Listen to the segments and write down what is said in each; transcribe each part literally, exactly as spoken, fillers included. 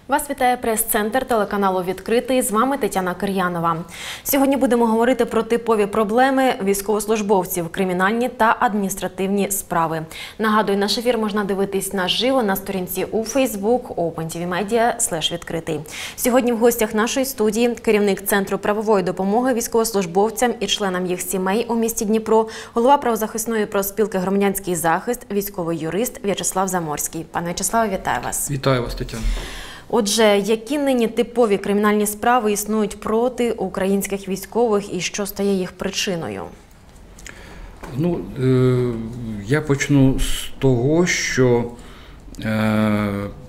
Вас вітає прес-центр телеканалу «Відкритий». З вами Тетяна Кир'янова. Сьогодні будемо говорити про типові проблеми військовослужбовців, кримінальні та адміністративні справи. Нагадую, наш ефір можна дивитись наживо на сторінці у Facebook OpenTVMedia слеш відкритий. Сьогодні в гостях нашої студії керівник Центру правової допомоги військовослужбовцям і членам їх сімей у місті Дніпро, голова правозахисної профспілки «Громадянський захист», військовий юрист В'ячеслав Заморський. Пане В'ячеславе, вітаю вас. Вітаю вас, Тетяна. Отже, які нині типові кримінальні справи існують проти українських військових і що стає їх причиною? Ну, е, я почну з того, що е,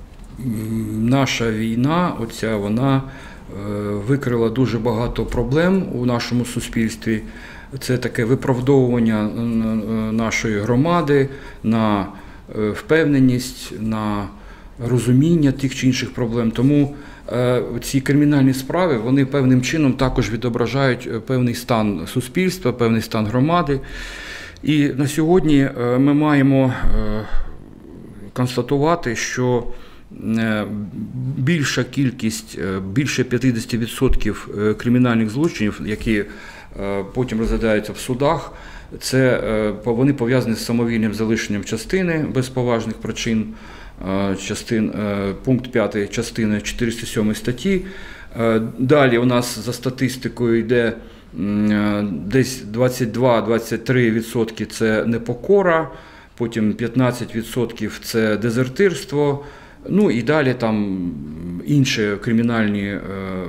наша війна, оця, вона е, викрила дуже багато проблем у нашому суспільстві. Це таке виправдовування нашої громади на е, впевненість, на розуміння тих чи інших проблем. Тому е, ці кримінальні справи, вони певним чином також відображають певний стан суспільства, певний стан громади. І на сьогодні е, ми маємо е, констатувати, що е, більша кількість, е, більше п'ятдесят відсотків кримінальних злочинів, які е, потім розглядаються в судах, це, е, вони пов'язані з самовільним залишенням частини без поважних причин. Частин, пункт п'ятий частини чотириста сьомої статті. Далі у нас за статистикою йде десь двадцять два - двадцять три відсотки це непокора, потім п'ятнадцять відсотків це дезертирство, ну і далі там інші кримінальні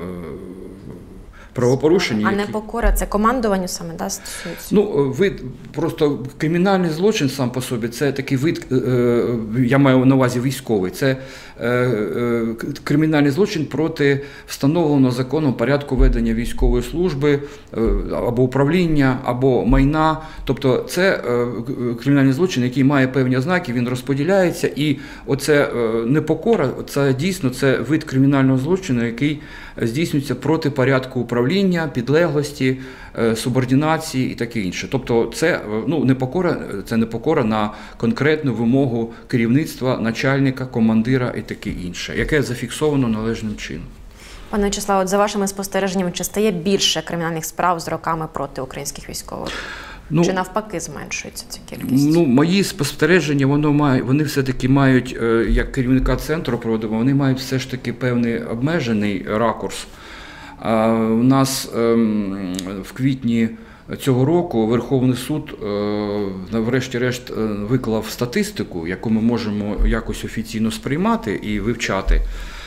правопорушення. А непокора – це командуванню саме, да, стосується? Ну, вид, просто кримінальний злочин сам по собі – це такий вид, я маю на увазі військовий, це кримінальний злочин проти встановленого законом порядку ведення військової служби або управління, або майна. Тобто це кримінальний злочин, який має певні ознаки, він розподіляється, і оце непокора, це дійсно це вид кримінального злочину, який здійснюється проти порядку управління, підлеглості, субординації і таке інше. Тобто це, ну, непокора, це непокора на конкретну вимогу керівництва, начальника, командира і таке інше, яке зафіксовано належним чином. Пане В'ячеславе, от за вашими спостереженнями, чи стає більше кримінальних справ з роками проти українських військових? Ну, чи навпаки зменшується ця кількість? Ну, мої спостереження, воно має, вони все-таки мають, як керівника центру проводимо, вони мають все ж таки певний обмежений ракурс. А у нас ем, в квітні цього року Верховний суд, е, врешті-решт, виклав статистику, яку ми можемо якось офіційно сприймати і вивчати.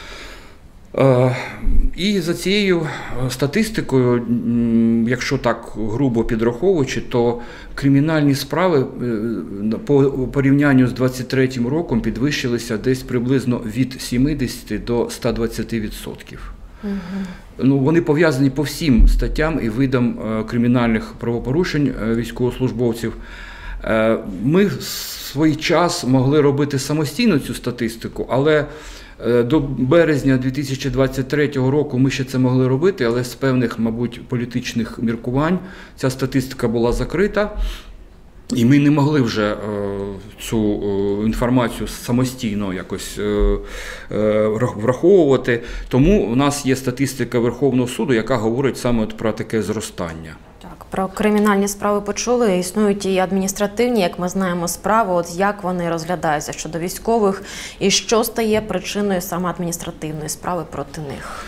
І за цією статистикою, якщо так грубо підраховуючи, то кримінальні справи по порівнянню з двадцять третім роком підвищилися десь приблизно від сімдесяти до ста двадцяти відсотків. Угу. Ну, вони пов'язані по всім статтям і видам кримінальних правопорушень військовослужбовців. Ми в свій час могли робити самостійно цю статистику, але до березня дві тисячі двадцять третього року ми ще це могли робити, але з певних, мабуть, політичних міркувань ця статистика була закрита, і ми не могли вже цю інформацію самостійно якось враховувати. Тому у нас є статистика Верховного суду, яка говорить саме от про таке зростання. Про кримінальні справи почули, існують і адміністративні, як ми знаємо, справи. От як вони розглядаються щодо військових і що стає причиною саме адміністративної справи проти них?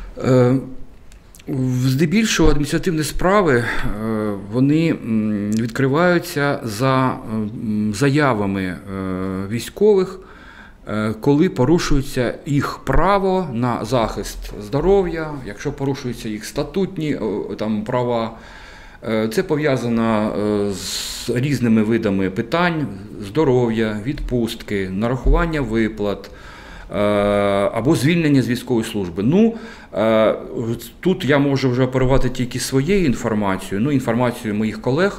Здебільшого адміністративні справи, вони відкриваються за заявами військових, коли порушується їх право на захист здоров'я, якщо порушуються їх статутні там, права. Це пов'язано з різними видами питань: здоров'я, відпустки, нарахування виплат або звільнення з військової служби. Ну, тут я можу вже оперувати тільки своєю інформацією, ну, інформацією моїх колег.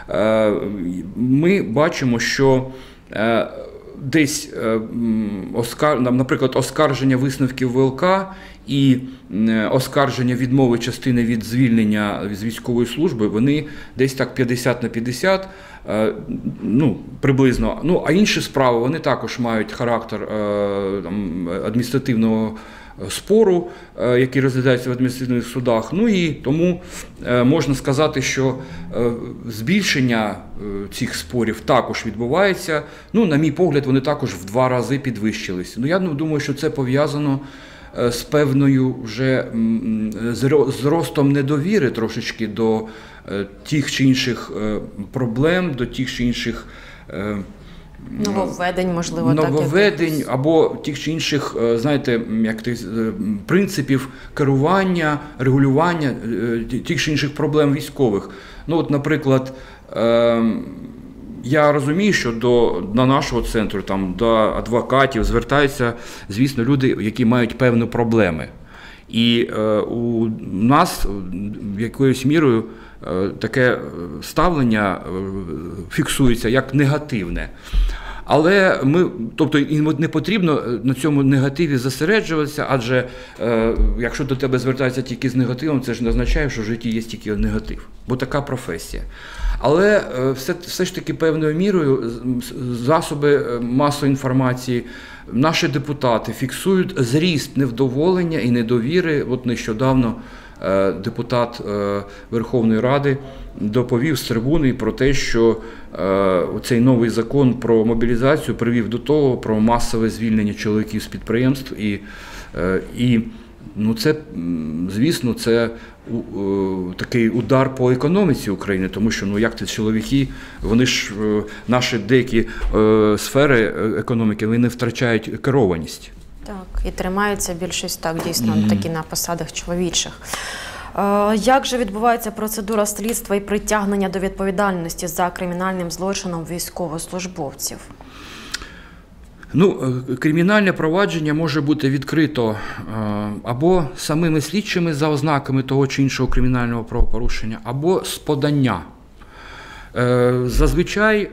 Ми бачимо, що десь, наприклад, оскарження висновків ВЛК і оскарження відмови частини від звільнення з військової служби, вони десь так п'ятдесят на п'ятдесят, ну, приблизно. Ну, а інші справи, вони також мають характер там, адміністративного спору, який розглядається в адміністративних судах. Ну і тому можна сказати, що збільшення цих спорів також відбувається. Ну, на мій погляд, вони також в два рази підвищилися. Ну, я думаю, що це пов'язано з певною вже зростом недовіри трошечки до тих чи інших проблем, до тих чи інших нововведень, можливо, нововведень так, як... або тих чи інших, знаєте, як ти, принципів керування, регулювання тих чи інших проблем військових. Ну, от, наприклад, я розумію, що до, до нашого центру, там, до адвокатів звертаються, звісно, люди, які мають певні проблеми. І е, у нас якоюсь мірою е, таке ставлення е, фіксується як негативне. Але ми, тобто, не потрібно на цьому негативі зосереджуватися, адже е, якщо до тебе звертаються тільки з негативом, це ж не означає, що в житті є тільки негатив, бо така професія. Але е, все, все ж таки певною мірою засоби масової інформації, наші депутати фіксують зріст невдоволення і недовіри. От нещодавно е, депутат е, Верховної Ради доповів з трибуни про те, що е, цей новий закон про мобілізацію привів до того, про масове звільнення чоловіків з підприємств. І, е, і ну, це, звісно, це у, такий удар по економіці України, тому що, ну, як ці чоловіки, вони ж, наші деякі е, сфери економіки, вони втрачають керованість. Так, і тримаються більшість, так, дійсно, mm-hmm. такі на посадах чоловічих. Е, як же відбувається процедура слідства і притягнення до відповідальності за кримінальним злочином військовослужбовців? Ну, кримінальне провадження може бути відкрито або самими слідчими за ознаками того чи іншого кримінального правопорушення, або з подання. Зазвичай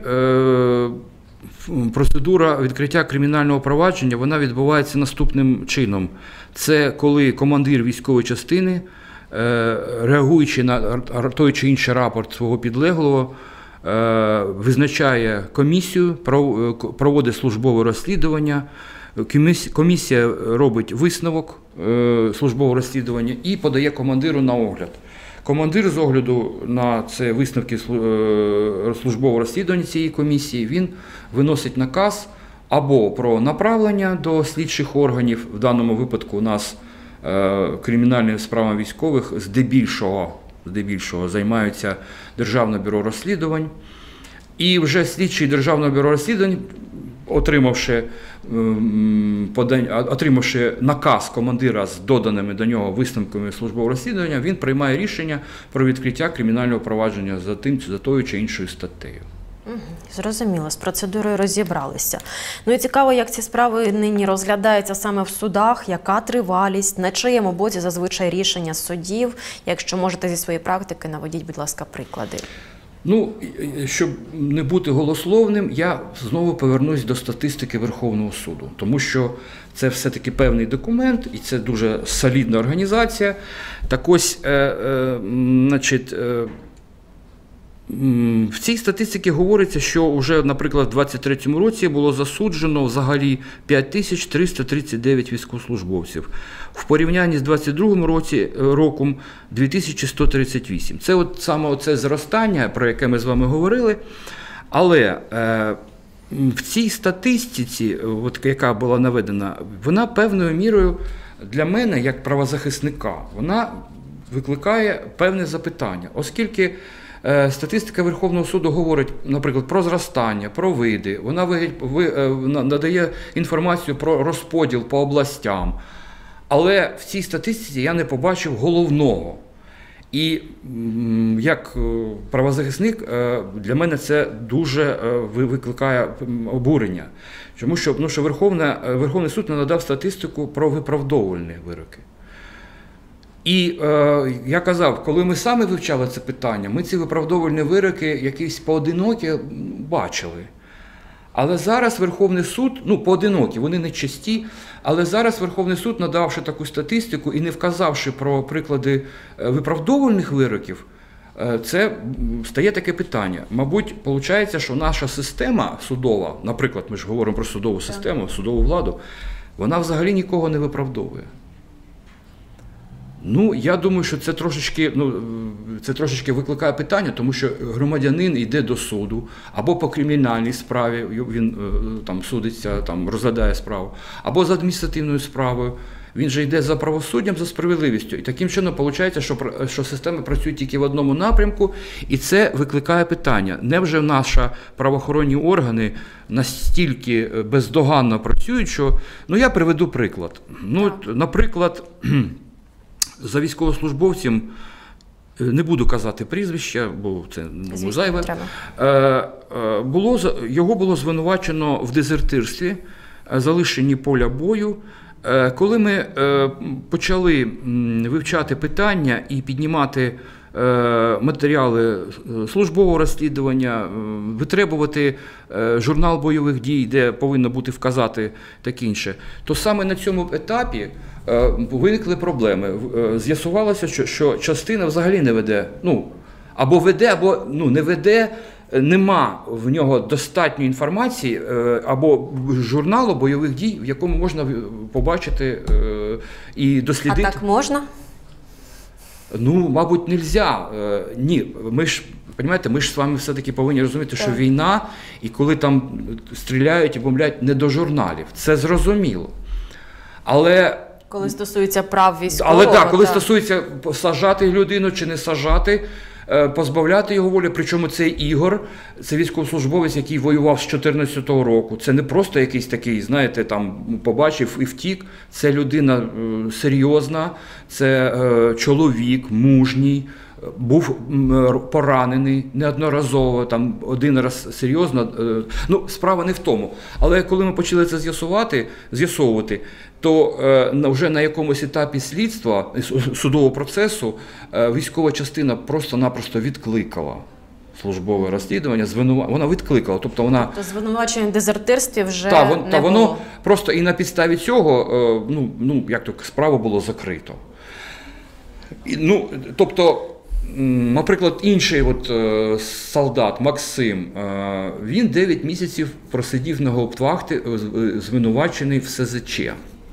процедура відкриття кримінального провадження, вона відбувається наступним чином. Це коли командир військової частини, реагуючи на той чи інший рапорт свого підлеглого, визначає комісію, проводить службове розслідування, комісія робить висновок службового розслідування і подає командиру на огляд. Командир з огляду на це висновки службового розслідування цієї комісії, він виносить наказ або про направлення до слідчих органів, в даному випадку у нас кримінальними справами військових здебільшого, здебільшого займаються Державне бюро розслідувань. І вже слідчий Державного бюро розслідувань, отримавши, отримавши наказ командира з доданими до нього висновками службового розслідування, він приймає рішення про відкриття кримінального провадження за тим, за тою чи іншою статтею. Зрозуміло, з процедурою розібралися. Ну і цікаво, як ці справи нині розглядаються саме в судах, яка тривалість, на чиєму боці зазвичай рішення судів. Якщо можете зі своєї практики, наведіть, будь ласка, приклади. Ну, щоб не бути голословним, я знову повернусь до статистики Верховного суду, тому що це все-таки певний документ, і це дуже солідна організація. Так ось, е, е, значить, е, в цій статистиці говориться, що вже, наприклад, в двадцять третьому році було засуджено взагалі п'ять тисяч триста тридцять дев'ять військовослужбовців. В порівнянні з двадцять другим році, роком дві тисячі сто тридцять вісім. Це от саме оце зростання, про яке ми з вами говорили. Але е, в цій статистиці, от, яка була наведена, вона певною мірою для мене, як правозахисника, вона викликає певне запитання, оскільки статистика Верховного суду говорить, наприклад, про зростання, про види, вона надає інформацію про розподіл по областям. Але в цій статистиці я не побачив головного. І як правозахисник для мене це дуже викликає обурення. Тому що, ну, що Верховна, Верховний суд не надав статистику про виправдовувальні вироки. І е, я казав, коли ми самі вивчали це питання, ми ці виправдовувальні вироки якісь поодинокі бачили. Але зараз Верховний суд, ну поодинокі, вони не часті, але зараз Верховний суд, надавши таку статистику і не вказавши про приклади виправдовувальних вироків, це стає таке питання. Мабуть, виходить, що наша система судова, наприклад, ми ж говоримо про судову систему, судову владу, вона взагалі нікого не виправдовує. Ну, я думаю, що це трошечки, ну, це трошечки викликає питання, тому що громадянин йде до суду, або по кримінальній справі, він там судиться, там розглядає справу, або за адміністративною справою. Він же йде за правосуддям, за справедливістю. І таким чином виходить, що, що система працює тільки в одному напрямку, і це викликає питання. Невже наші правоохоронні органи настільки бездоганно працюють, що… Ну, я приведу приклад. Ну, наприклад, за військовослужбовцем, не буду казати прізвища, бо це ну, зайве, було, його було звинувачено в дезертирстві, залишенні поля бою. Коли ми почали вивчати питання і піднімати матеріали службового розслідування, витребувати журнал бойових дій, де повинно бути вказати таке інше, то саме на цьому етапі виникли проблеми. З'ясувалося, що, що частина взагалі не веде, ну, або веде, або ну, не веде, нема в нього достатньої інформації або журналу бойових дій, в якому можна побачити і дослідити. А так можна? Ну, мабуть, не можна. Ні, ми ж, розумієте, ми ж з вами все-таки повинні розуміти, що війна, і коли там стріляють і бомблять, не до журналів. Це зрозуміло. Але… Коли стосується прав військового. Але так, коли та... стосується саджати людину чи не саджати, позбавляти його волі, причому цей Ігор, це військовослужбовець, який воював з дві тисячі чотирнадцятого року. Це не просто якийсь такий, знаєте, там побачив і втік. Це людина е, серйозна, це е, чоловік, мужній, був поранений неодноразово, там один раз серйозно. Е, ну, справа не в тому. Але коли ми почали це з'ясувати, з'ясовувати, то е, вже на якомусь етапі слідства, судового процесу, е, військова частина просто-напросто відкликала службове розслідування, звинува... вона відкликала. Тобто, вона... тобто звинувачення в дезертирстві вже та, вон, не та, було. Воно просто і на підставі цього, е, ну, ну, як то, справу було закрито. І, ну, тобто, наприклад, інший от, е, солдат Максим, е, він дев'ять місяців просидів на гауптвахті, е, звинувачений в ес зет че.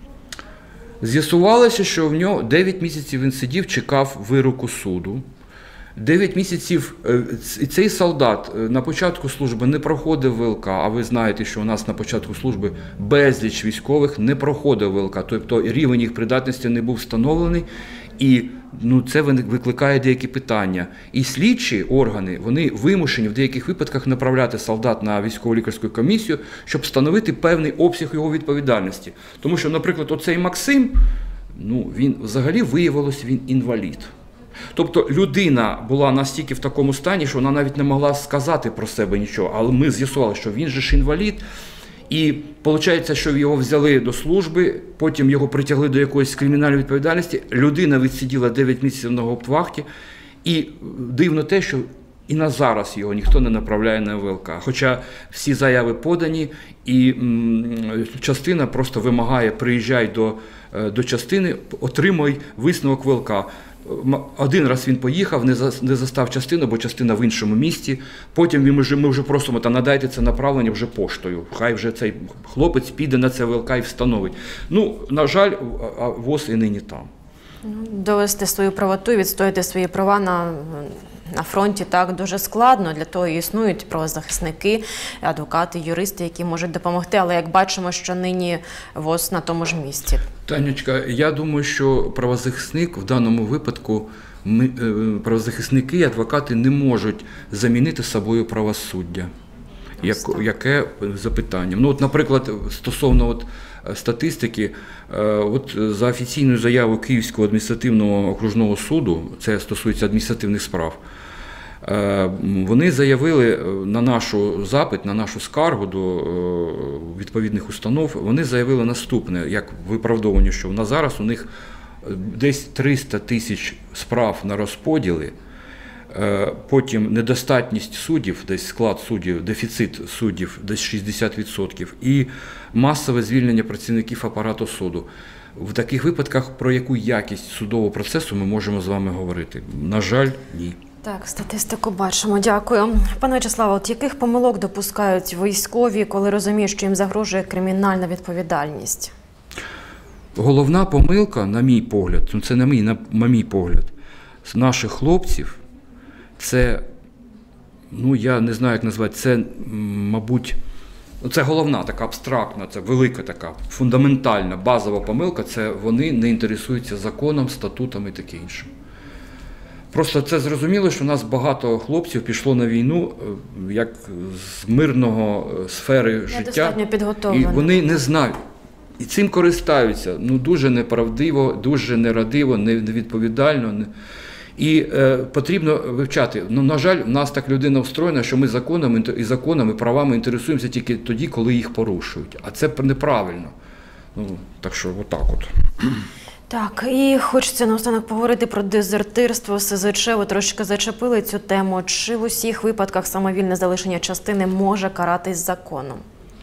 З'ясувалося, що в нього дев'ять місяців він сидів, чекав вироку суду. дев'ять місяців і цей солдат на початку служби не проходив ВЛК, а ви знаєте, що у нас на початку служби безліч військових не проходив ВЛК, тобто рівень їх придатності не був встановлений, і ну, це викликає деякі питання. І слідчі органи, вони вимушені в деяких випадках направляти солдат на військово-лікарську комісію, щоб встановити певний обсяг його відповідальності. Тому що, наприклад, оцей Максим, ну, він взагалі виявилось, він інвалід. Тобто людина була настільки в такому стані, що вона навіть не могла сказати про себе нічого. Але ми з'ясували, що він же ж інвалід. І виходить, що його взяли до служби, потім його притягли до якоїсь кримінальної відповідальності. Людина відсиділа дев'ять місяців на гауптвахті. І дивно те, що і на зараз його ніхто не направляє на ВЛК. Хоча всі заяви подані, і м, частина просто вимагає, приїжджай до, до частини, отримуй висновок ВЛК. Один раз він поїхав, не застав частину, бо частина в іншому місті. Потім ми вже, ми вже просимо, та надайте це направлення вже поштою. Хай вже цей хлопець піде на це ВЛК і встановить. Ну, на жаль, ВОЗ і нині там. Довести свою правоту і відстояти свої права на, на фронті так дуже складно. Для того і існують правозахисники, адвокати, юристи, які можуть допомогти. Але як бачимо, що нині ВОЗ на тому ж місці. Танечка, я думаю, що правозахисник в даному випадку, ми, правозахисники і адвокати не можуть замінити собою правосуддя. Як, яке запитання? Ну, от, наприклад, стосовно от, статистики, от, за офіційною заявою Київського адміністративного окружного суду, це стосується адміністративних справ, вони заявили на нашу запит, на нашу скаргу до відповідних установ, вони заявили наступне, як виправдовування, що на зараз у них десь триста тисяч справ на розподіли, Потім недостатність суддів, десь склад суддів, дефіцит суддів, десь шістдесят відсотків, і масове звільнення працівників апарату суду. В таких випадках про яку якість судового процесу ми можемо з вами говорити? На жаль, ні. Так, статистику бачимо. Дякую. Пане В'ячеславе, от яких помилок допускають військові, коли розуміють, що їм загрожує кримінальна відповідальність? Головна помилка, на мій погляд, ну це не мій, на, на мій погляд, з наших хлопців, це, ну я не знаю, як назвати, це, мабуть, це головна така абстрактна, це велика така, фундаментальна, базова помилка, це вони не інтересуються законом, статутами і таке інше. Просто це зрозуміло, що у нас багато хлопців пішло на війну як з мирного сфери життя. Недостатньо підготовлені. І вони не знають. І цим користаються. Ну, дуже неправдиво, дуже нерадиво, невідповідально. І е, потрібно вивчати. Ну, на жаль, в нас так людина устроєна, що ми законами і законами, правами інтересуємося тільки тоді, коли їх порушують. А це неправильно. Ну, так що, отак от. Так, і хочеться наостанок поговорити про дезертирство. ес зет че, ви трошки зачепили цю тему. Чи в усіх випадках самовільне залишення частини може каратись законом?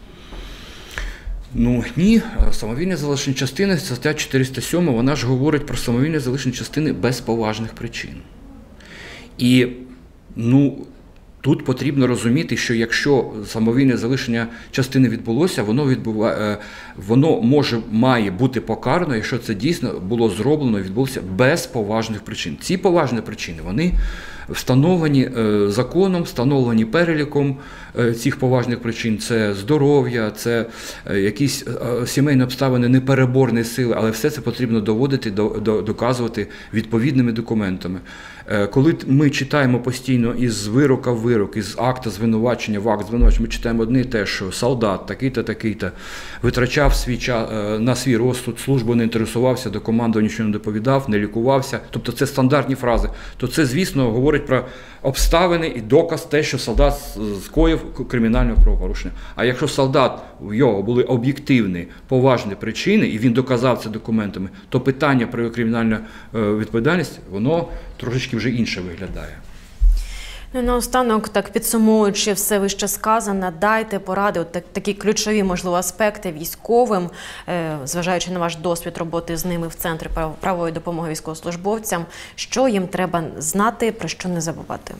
Ну, ні. Самовільне залишення частини, стаття чотириста сьома, вона ж говорить про самовільне залишення частини без поважних причин. І, ну, тут потрібно розуміти, що якщо самовільне залишення частини відбулося, воно, відбуває, воно може, має бути покарано, якщо це дійсно було зроблено і відбулося без поважних причин. Ці поважні причини, вони встановлені законом, встановлені переліком цих поважних причин. Це здоров'я, це якісь сімейні обставини непереборної сили, але все це потрібно доводити, доказувати відповідними документами. Коли ми читаємо постійно із вирока в вирок, із акта звинувачення в акт звинувачення, ми читаємо одне і те, що солдат такий-то, такий-то витрачав свій час на свій розсуд, службу не інтересувався, до командування нічого не доповідав, не лікувався. Тобто це стандартні фрази. То це, звісно, говорить про обставини і доказ те, що солдат скоїв кримінальне правопорушення. А якщо солдат, в його були об'єктивні, поважні причини, і він доказав це документами, то питання про його кримінальну відповідальність, воно трошечки вже інше виглядає. Ну, наостанок, так підсумуючи все вище сказане, дайте поради, от так, такі ключові, можливо, аспекти військовим, е, зважаючи на ваш досвід роботи з ними в Центрі правової допомоги військовослужбовцям, що їм треба знати, про що не забувати?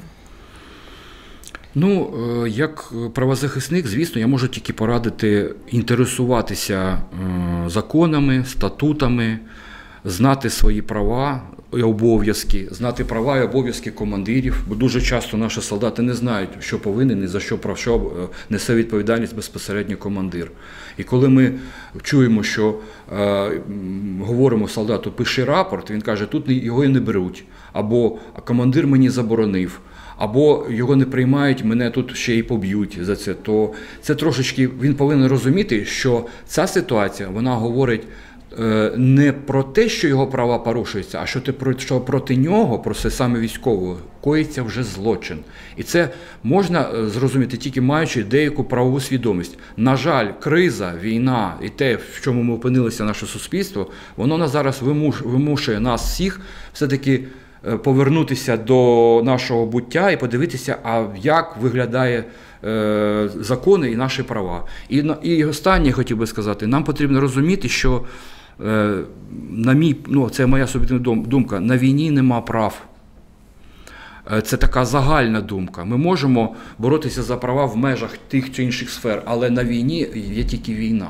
Ну, як правозахисник, звісно, я можу тільки порадити інтересуватися законами, статутами, знати свої права і обов'язки, знати права і обов'язки командирів, бо дуже часто наші солдати не знають, що повинен і за що, про що несе відповідальність безпосередньо командир. І коли ми чуємо, що е, говоримо солдату, пиши рапорт, він каже, тут його і не беруть, або командир мені заборонив, або його не приймають, мене тут ще й поб'ють за це, то це трошечки, він повинен розуміти, що ця ситуація, вона говорить не про те, що його права порушуються, а що, ти, що проти нього, про це саме військового, коїться вже злочин. І це можна зрозуміти тільки маючи деяку правову свідомість. На жаль, криза, війна і те, в чому ми опинилися наше суспільство, воно на зараз вимуш, вимушує нас всіх все-таки повернутися до нашого буття і подивитися, а як виглядає е, закони і наші права. І, і останнє хотів би сказати, нам потрібно розуміти, що е, на мій, ну, це моя суб'єктивна думка, на війні нема прав. Це така загальна думка. Ми можемо боротися за права в межах тих чи інших сфер, але на війні є тільки війна.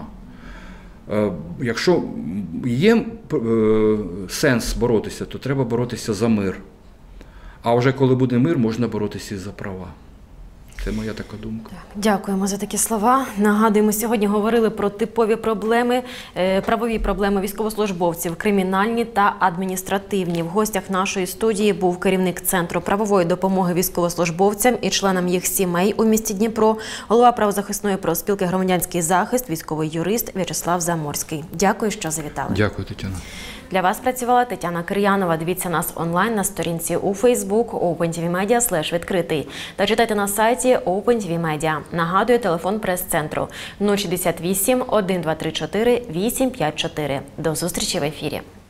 Якщо є сенс боротися, то треба боротися за мир. А вже коли буде мир, можна боротися і за права. Це моя така думка. Дякуємо за такі слова. Нагадуємо, сьогодні говорили про типові проблеми, правові проблеми військовослужбовців, кримінальні та адміністративні. В гостях нашої студії був керівник Центру правової допомоги військовослужбовцям і членам їх сімей у місті Дніпро, голова правозахисної профспілки «Громадянський захист», військовий юрист В'ячеслав Заморський. Дякую, що завітали. Дякую, Тетяна. Для вас працювала Тетяна Кир'янова. Дивіться нас онлайн на сторінці у Facebook OpenTVMedia слеш відкритий та читайте на сайті OpenTVMedia. Нагадую, телефон прес-центру нуль шістдесят вісім, один два три чотири, вісім п'ять чотири. До зустрічі в ефірі.